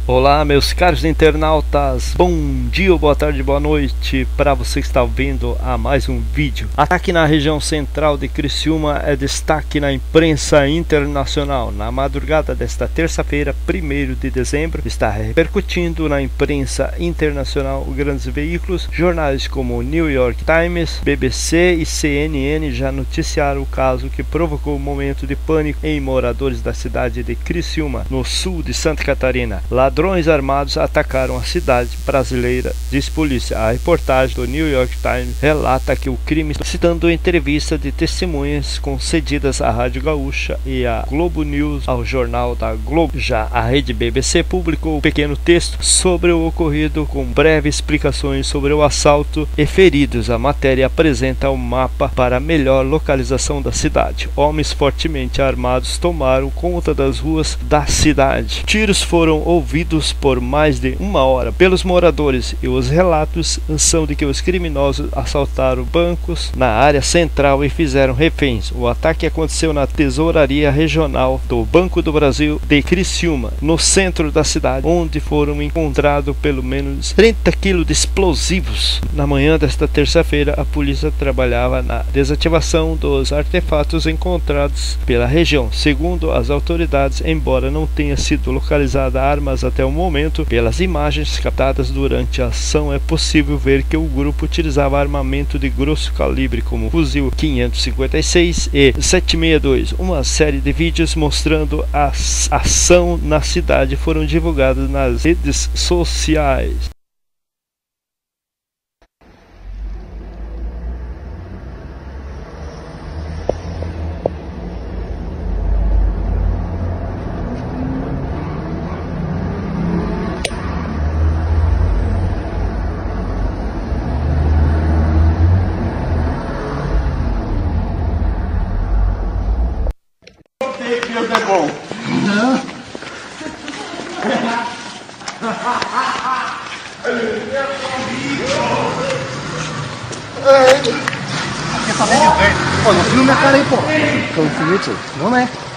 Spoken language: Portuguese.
Olá, meus caros internautas, bom dia, boa tarde, boa noite para você que está ouvindo a mais um vídeo. Ataque na região central de Criciúma é destaque na imprensa internacional. Na madrugada desta terça-feira, 1º de dezembro, está repercutindo na imprensa internacional. Grandes veículos, jornais como o New York Times, BBC e CNN já noticiaram o caso que provocou um momento de pânico em moradores da cidade de Criciúma, no sul de Santa Catarina. Ladrões armados atacaram a cidade brasileira, diz polícia. A reportagem do New York Times relata que o crime, citando entrevista de testemunhas concedidas à Rádio Gaúcha e à Globo News, ao jornal da Globo. Já a rede BBC publicou um pequeno texto sobre o ocorrido com breves explicações sobre o assalto e feridos. A matéria apresenta um mapa para a melhor localização da cidade. Homens fortemente armados tomaram conta das ruas da cidade. Tiros foram ouvidos por mais de uma hora pelos moradores e os relatos são de que os criminosos assaltaram bancos na área central e fizeram reféns. O ataque aconteceu na tesouraria regional do Banco do Brasil de Criciúma, no centro da cidade, onde foram encontrados pelo menos 30 kg de explosivos. Na manhã desta terça-feira, a polícia trabalhava na desativação dos artefatos encontrados pela região. Segundo as autoridades, embora não tenha sido localizada armas até o momento, pelas imagens captadas durante a ação é possível ver que o grupo utilizava armamento de grosso calibre como fuzil 556 e 762. Uma série de vídeos mostrando a ação na cidade foram divulgados nas redes sociais. Deus é bom. Não. Quer saber de velho? Pô, não filma minha cara aí, pô. Não é?